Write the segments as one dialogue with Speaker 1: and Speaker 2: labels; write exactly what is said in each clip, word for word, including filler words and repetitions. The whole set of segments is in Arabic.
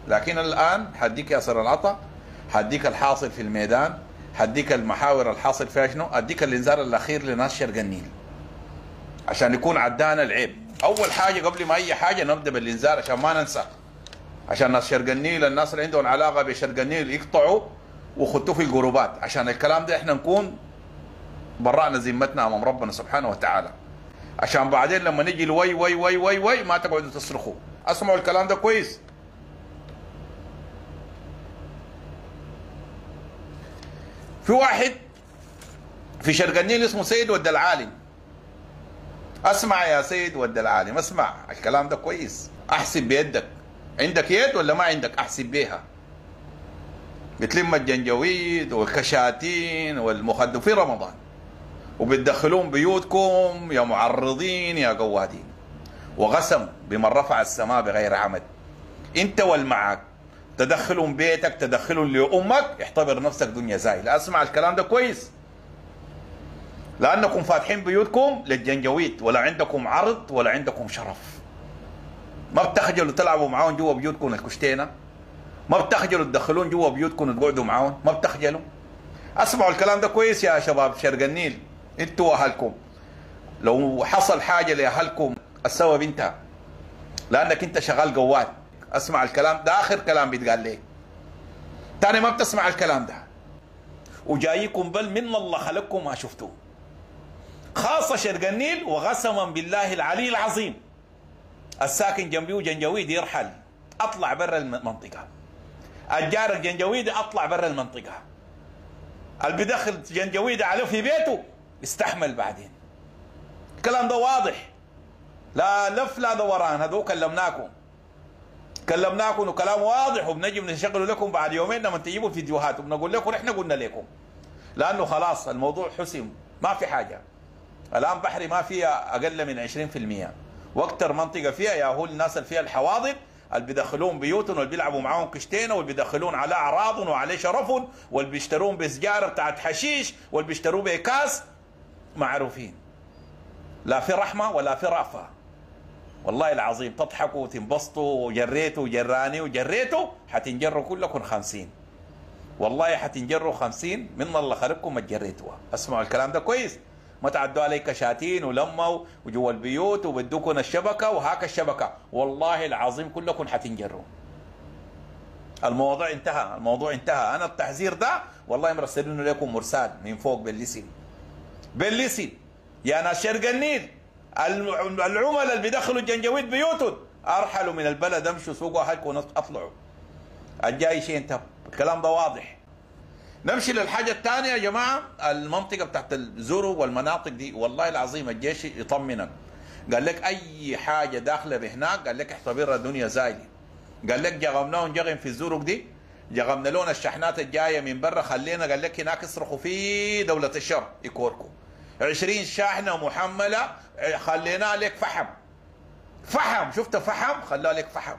Speaker 1: لكن الان حديك ياسر العطا، حديك الحاصل في الميدان، حديك المحاور الحاصل فيها شنو، اديك الانذار الاخير لناس شرق النيل عشان يكون عدانا العيب. اول حاجه قبل ما اي حاجه نبدا بالانذار عشان ما ننسى، عشان ناس شرق النيل، الناس اللي عندهم علاقه بشرق النيل يقطعوا وخطوه في الجروبات، عشان الكلام ده احنا نكون برأنا ذمتنا امام ربنا سبحانه وتعالى، عشان بعدين لما نجي الوي وي وي وي وي ما تقعدوا تصرخوا. اسمعوا الكلام ده كويس. في واحد في شرق النيل اسمه سيد ود العالم. اسمع يا سيد ود العالم، اسمع الكلام ده كويس. احسب بيدك، عندك يد ولا ما عندك؟ احسب بيها. بتلم الجنجويد والكشاتين والمخدر في رمضان وبتدخلون بيوتكم يا معرضين يا قوادين، وقسم بمن رفع السماء بغير عمد، انت والمعاك تدخلون بيتك، تدخلون لأمك، احتبر نفسك دنيا زايلة. اسمع الكلام ده كويس، لأنكم فاتحين بيوتكم للجنجويد، ولا عندكم عرض ولا عندكم شرف. ما بتخجلوا تلعبوا معاهم جوا بيوتكم الكشتينة؟ ما بتخجلوا تدخلون جوا بيوتكم وتقعدوا معاهم؟ ما بتخجلوا؟ اسمعوا الكلام ده كويس يا شباب شرق النيل، انتوا واهلكم. لو حصل حاجة لأهلكم السبب انت، لأنك انت شغال قوات. اسمع الكلام ده، آخر كلام بيتقال لك. تاني ما بتسمع الكلام ده، وجايكم بل من الله خلقكم ما شفتوه، خاصة شرق النيل. وقسما بالله العلي العظيم الساكن جنبيه جنجويد يرحل، اطلع برا المنطقة. الجار الجنجويدي اطلع برا المنطقة. اللي بيدخل جنجويدي عليه في بيته استحمل بعدين. الكلام ده واضح، لا لف لا دوران. هذو كلمناكم كلمناكم وكلام واضح، وبنجي بنشغل لكم بعد يومين لما تجيبوا الفيديوهات وبنقول لكم احنا قلنا لكم، لانه خلاص الموضوع حسم، ما في حاجه. الان بحري ما فيها اقل من عشرين بالمئة، واكثر منطقه فيها يا هو الناس اللي فيها الحواضر اللي بيدخلون بيوتهم واللي بيلعبوا معاهم كشتينه واللي بيدخلون على اعراضهم وعليه شرفهم واللي بيشترون بسجاره بتاعت حشيش واللي بيشتروا بكاس، معروفين. لا في رحمه ولا في رأفه. والله العظيم تضحكوا وتنبسطوا، وجريتوا وجراني وجريتوا حتنجروا كلكم خمسين. والله حتنجروا خمسين من الله خلقكم ما تجريتوها. اسمعوا الكلام ده كويس، ما تعدوا علي كشاتين ولموا وجوا البيوت وبدوكم الشبكه وهاك الشبكه، والله العظيم كلكم حتنجروا. الموضوع انتهى، الموضوع انتهى. انا التحذير ده والله مرسلينه لكم مرسال من فوق باللسن باللسن يا ناس شرق النيل. العملاء اللي بيدخلوا الجنجويد بيوتهم ارحلوا من البلد، امشوا سوقوا اهلكم اطلعوا. الجاي شيء انتهى، الكلام ده واضح. نمشي للحاجه الثانيه يا جماعه، المنطقه بتاعت الزورو والمناطق دي. والله العظيم الجيش يطمنك، قال لك اي حاجه داخله بهناك قال لك اعتبرها دنيا زايله. قال لك جغمناهم جغم في الزورق دي، جغمنا لون الشحنات الجايه من برا، خلينا قال لك هناك يصرخوا في دوله الشر يكوركوا. عشرين شاحنه محمله خلينا لك فحم فحم شفت فحم خلاه لك فحم.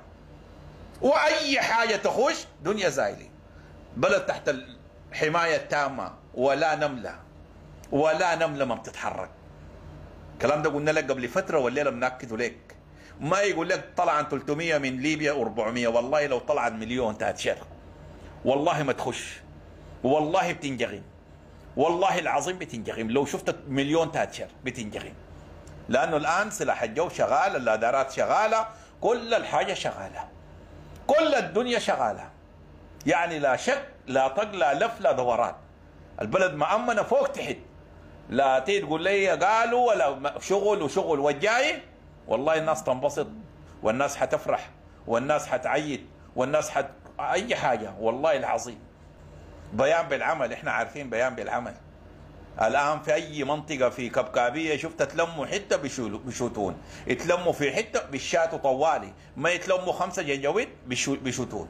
Speaker 1: واي حاجه تخش دنيا زايله، بلد تحت الحمايه التامه، ولا نمله ولا نمله ما بتتحرك. الكلام ده قلنا لك قبل فتره والليله بناكده لك. ما يقول لك طلع عن ثلاثمئة من ليبيا و400، والله لو طلع عن مليون تاتشر والله ما تخش، والله بتنجغم، والله العظيم بتنجغم. لو شفت مليون تاتشر بتنجغم، لانه الان سلاح الجو شغال، اللادارات شغاله، كل الحاجه شغاله، كل الدنيا شغاله. يعني لا شك لا طق لا لف لا دوران، البلد مأمنه فوق تحت. لا تيجي تقول لي قالوا ولا شغل وشغل والجاي، والله الناس تنبسط والناس حتفرح والناس حتعيد والناس حت اي حاجه. والله العظيم بيان بالعمل، احنا عارفين بيان بالعمل. الان في اي منطقه في كبكابيه شفت تلموا حته بشوتون، يتلموا في حته بالشاتوا طوالي، ما يتلموا خمسه جنجويد بشوتون.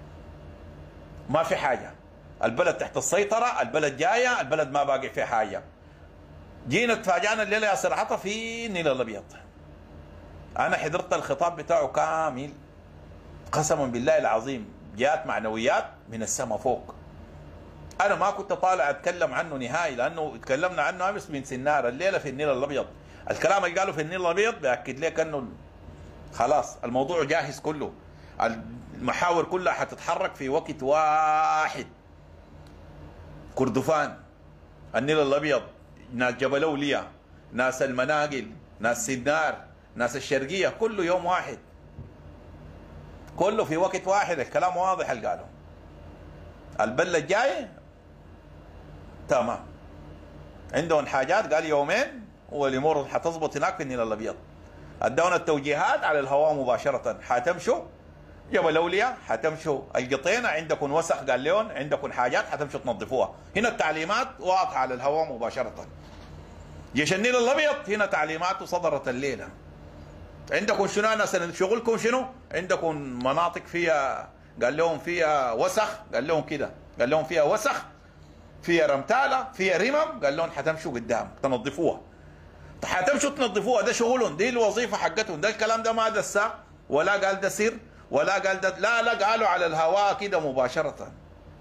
Speaker 1: ما في حاجه، البلد تحت السيطره، البلد جايه، البلد ما باقي فيه حاجه. جينا تفاجأنا الليله يا سرعه في النيل الابيض. انا حضرت الخطاب بتاعه كامل، قسما بالله العظيم جات معنويات من السماء فوق. انا ما كنت طالع اتكلم عنه نهائي، لانه اتكلمنا عنه امس من سنار، الليله في النيل الابيض. الكلام اللي قالوا في النيل الابيض بياكد لك انه خلاص الموضوع جاهز كله. المحاور كلها حتتحرك في وقت واحد. كردفان، النيل الابيض، ناس جبل اولياء، ناس المناقل، ناس سنار، ناس الشرقيه، كله يوم واحد، كله في وقت واحد. الكلام واضح اللي قالوا. البله الجاي تمام، عندهم حاجات قال يومين والامور حتظبط هناك في النيل الابيض. ادونا التوجيهات على الهواء مباشره، حتمشوا جبل اولياء، حتمشوا القطينه، عندكم وسخ قال لهم، عندكم حاجات حتمشوا تنظفوها. هنا التعليمات واضحه على الهواء مباشره. جيش النيل الابيض هنا تعليماته صدرت الليله. عندكم شنو مثلا شغلكم شنو؟ عندكم مناطق فيها قال لهم فيها وسخ، قال لهم كده، قال لهم فيها وسخ، فيها رمتاله، فيها رمم، قال لهم حتمشوا قدام تنظفوها. حتمشوا تنظفوها، ده شغلهم، دي الوظيفه حقتهم. ده الكلام ده ما دسا ولا قال ده سر ولا قال ده، لا لا، قالوا على الهواء كده مباشره.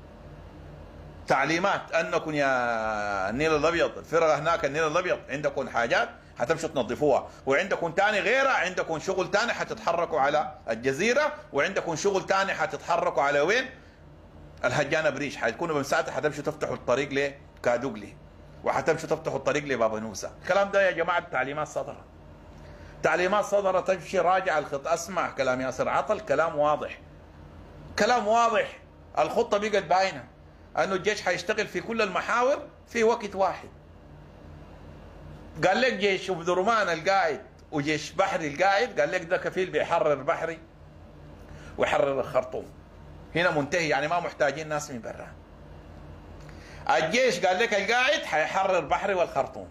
Speaker 1: تعليمات انكم يا النيل الابيض، الفرقه هناك النيل الابيض عندكم حاجات حتمشوا تنظفوها، وعندكم ثاني غيرها، عندكم شغل ثاني حتتحركوا على الجزيره، وعندكم شغل ثاني حتتحركوا على وين؟ الهجانه بريش، حتكونوا بمساعتها حتمشوا تفتحوا الطريق لكادوغلي، وحتمشوا تفتحوا الطريق لبابا نوسه. الكلام ده يا جماعه تعليمات صدرت. تعليمات صدرت، تمشي راجع الخط. اسمع كلام ياسر عطل، كلام واضح، كلام واضح. الخطه بقت باينه انه الجيش حيشتغل في كل المحاور في وقت واحد. قال لك جيش ابو درمان القاعد وجيش بحري القاعد، قال لك ده كفيل بيحرر بحري ويحرر الخرطوم. هنا منتهي، يعني ما محتاجين ناس من برا. الجيش قال لك القاعد حيحرر بحري والخرطوم،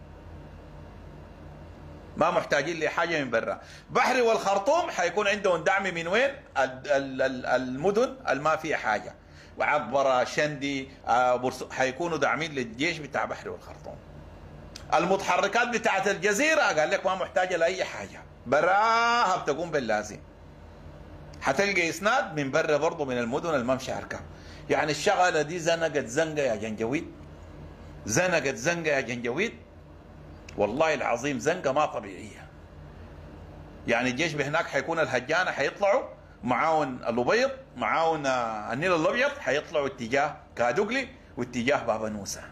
Speaker 1: ما محتاجين لحاجه من برا. بحري والخرطوم حيكون عندهم دعم من وين؟ المدن اللي ما فيها حاجه، وعبره، شندي، حيكونوا داعمين للجيش بتاع بحري والخرطوم. المتحركات بتاعت الجزيره قال لك ما محتاجه لاي حاجه، براها بتقوم باللازم. حتلقى اسناد من برا برضه من المدن المشاركه. يعني الشغله دي زنقت زنقه يا جنجويد، زنقت زنقه يا جنجويد، والله العظيم زنقه ما طبيعيه. يعني الجيش هناك حيكون الهجانه حيطلعوا معاون الابيض، معاون النيل الابيض، حيطلعوا اتجاه كادوغلي واتجاه بابا نوسه.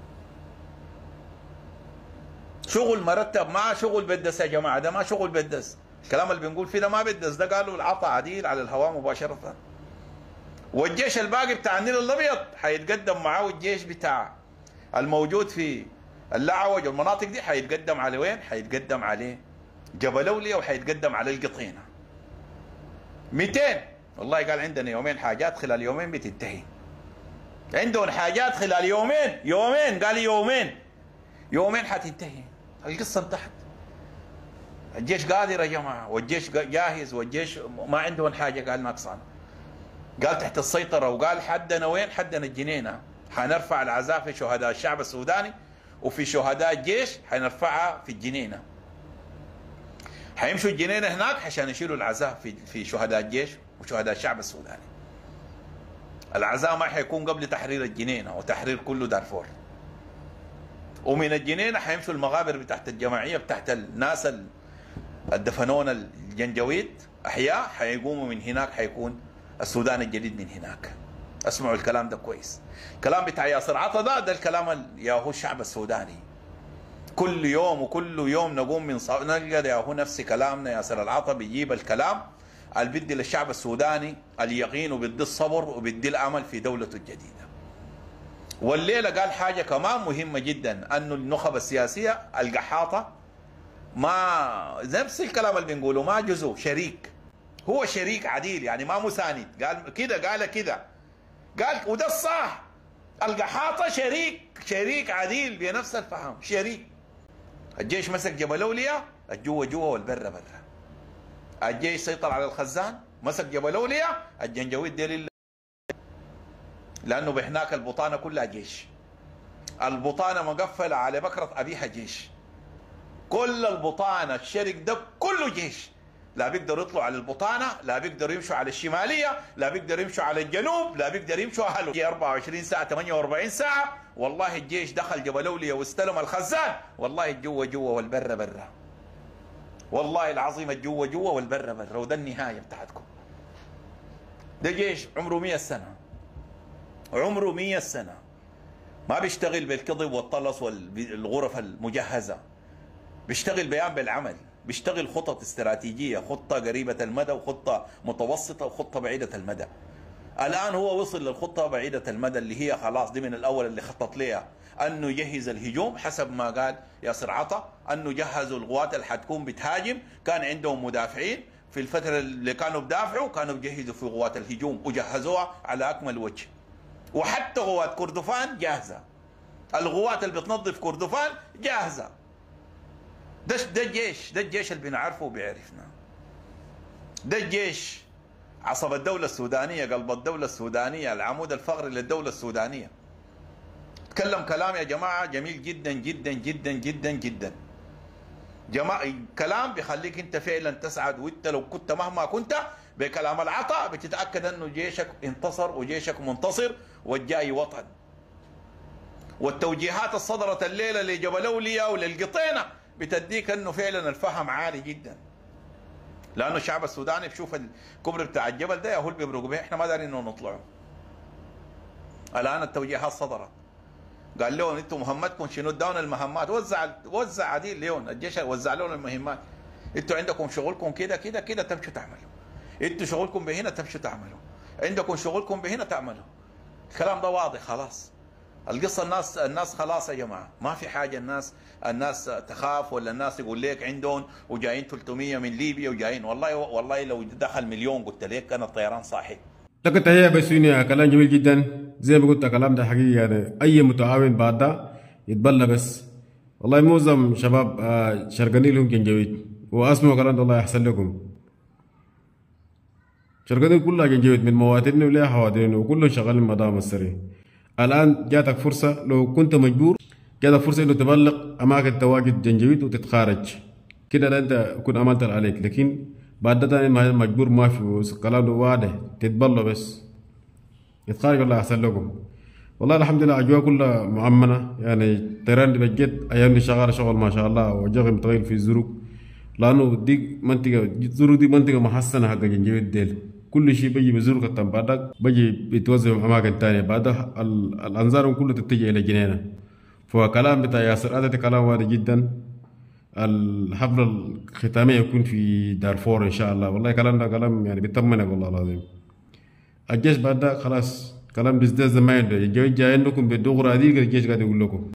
Speaker 1: شغل مرتب، ما شغل بدس يا جماعه، ده ما شغل بدس. الكلام اللي بنقول فيه ده ما بدس، ده قالوا العطا عديل على الهواء مباشره. والجيش الباقي بتاع النيل الابيض حيتقدم معاه الجيش بتاع الموجود في اللعوج والمناطق دي، حيتقدم على وين؟ حيتقدم عليه جبل اولياء، وحيتقدم على القطينه. مئتين والله قال عندنا يومين حاجات، خلال يومين بتنتهي. عندهم حاجات خلال يومين، يومين قال يومين، يومين حتنتهي القصه، انتهت. الجيش قادر يا جماعه، والجيش جاهز، والجيش ما عندهم حاجه قال ناقصان. قال تحت السيطره، وقال حدنا وين؟ حدنا الجنينه. حنرفع العزاء في شهداء الشعب السوداني وفي شهداء الجيش، حنرفعها في الجنينه. حيمشوا الجنينه هناك عشان يشيلوا العزاء في في شهداء الجيش وشهداء الشعب السوداني. العزاء ما حيكون قبل تحرير الجنينه وتحرير كل دارفور. ومن الجنينه حيمشوا المغابر بتاعت الجماعيه بتاعت الناس الدفنون الجنجويد احياء، حيقوموا من هناك، حيكون السودان الجديد من هناك. اسمعوا الكلام ده كويس. الكلام بتاع ياسر عطا ده ده الكلام ياهو الشعب السوداني. كل يوم وكل يوم نقوم من صو... نلقى ياهو نفس كلامنا. ياسر العطا بيجيب الكلام اللي بيدي للشعب السوداني اليقين، وبيدي الصبر، وبيدي الامل في دولته الجديده. والليله قال حاجه كمان مهمه جدا، انه النخب السياسيه القحاطه ما نفس الكلام اللي بنقوله، ما جزء شريك، هو شريك عديل، يعني ما مساند. قال كده، قال كده، قال وده الصح. القحاطه شريك، شريك عديل بنفس الفهم، شريك. الجيش مسك جبل اولياء، الجوا جوا والبر برا. الجيش سيطر على الخزان، مسك جبل اولياء، الجنجويد دي لانه بهناك البطانه كلها جيش. البطانه مقفله على بكره ابيها جيش. كل البطانه الشرق ده كله جيش. لا بيقدروا يطلعوا على البطانه، لا بيقدروا يمشوا على الشماليه، لا بيقدروا يمشوا على الجنوب، لا بيقدروا يمشوا اهله. أربعة وعشرين ساعه، ثمانية وأربعين ساعه، والله الجيش دخل جبل اولياء واستلم الخزان، والله الجو جوا والبر برا. والله العظيم الجو جوا والبر برا، وده النهايه بتاعتكم. ده جيش عمره مئة سنة، عمره مئة سنة، ما بيشتغل بالكذب والطلس والغرف المجهزة، بيشتغل بيان بالعمل، بيشتغل خطط استراتيجية، خطة قريبة المدى وخطة متوسطة وخطة بعيدة المدى. الآن هو وصل للخطة بعيدة المدى اللي هي خلاص دي من الأول اللي خطط لها، أنه يجهز الهجوم حسب ما قال ياسر عطا، أنه جهزوا القوات اللي حتكون بتهاجم، كان عندهم مدافعين في الفترة اللي كانوا بدافعوا كانوا بيجهزوا في قوات الهجوم وجهزوها على أكمل وجه. وحتى قوات كردفان جاهزة، القوات اللي بتنظف كردفان جاهزة. ده ده الجيش، ده الجيش اللي بنعرفه وبيعرفنا. ده الجيش عصب الدولة السودانية، قلب الدولة السودانية، العمود الفقري للدولة السودانية. تكلم كلام يا جماعة جميل جدا جدا جدا جدا جدا. جماعة كلام بيخليك انت فعلا تسعد، وانت لو كنت مهما كنت بكلام العطاء بتتأكد انه جيشك انتصر وجيشك منتصر والجاي وطن. والتوجيهات الصدرت الليلة لجبل أولياء وللقطينة بتديك انه فعلا الفهم عالي جدا. لانه الشعب السوداني بشوف الكبر بتاع الجبل ده هو اللي بيبرقوا به، احنا ما دارين انه نطلعوا. الان التوجيهات صدرت، قال لهم انتم مهمتكم شنو؟ ادونا المهمات، وزع وزع عديل لهم الجيش، وزع لهم المهمات. انتم عندكم شغلكم كده كده كده تمشوا تعملوا، انتم شغلكم بهنا تمشوا تعملوا، عندكم شغلكم بهنا تعملوا. الكلام ده واضح خلاص. القصه الناس الناس خلاص يا جماعه، ما في حاجه الناس الناس تخاف، ولا الناس يقول لك عندهم وجايين ثلاثمئة من ليبيا وجايين. والله والله لو دخل مليون قلت لك كان الطيران صاحي.
Speaker 2: لك تحية بسوني، كلام جميل جدا. زي ما قلت كلام ده حقيقي، يعني اي متعاون بعد ده يتبلى بس. والله معظم شباب شرقاني لهم جنجويد، واسمعوا كلام ده الله يحسن لكم. شرقاني كلها جنجويد من مواترين ولا حوادرين، وكلهم شغالين مدام السري. الان جاتك فرصه، لو كنت مجبور جاتك فرصه انه تبلغ اماكن تواجد جنجويد وتتخارج كده، انت كنت عملت عليك. لكن بعد ده مجبور، ما في كلام واضح، تتبلى بس يتخارج. الله يحسن لكم. والله الحمد لله اجواء كلها مؤمنه، يعني الطيران دي بجد ايام دي شغاله شغل ما شاء الله، وجغي متغير في الزروق، لانه دي منطقه الزروق دي منطقه محسنه حق جنجويد ديل. كل شيء بيجي بزروق التم، بعدك بيجي بيتوزع في اماكن ثانيه، بعدها الانظار كلها تتجه الى جنينه. فكلام بتاع ياسر هذا كلام واضح جدا. الحفله الختاميه يكون في دارفور ان شاء الله. والله كلام ده كلام يعني بيطمنك والله العظيم. الجيش بعد ده خلاص كلام بيزداد زمان، الجيش جاي عندكم بالدغري هذيك الجيش قاعد يقول لكم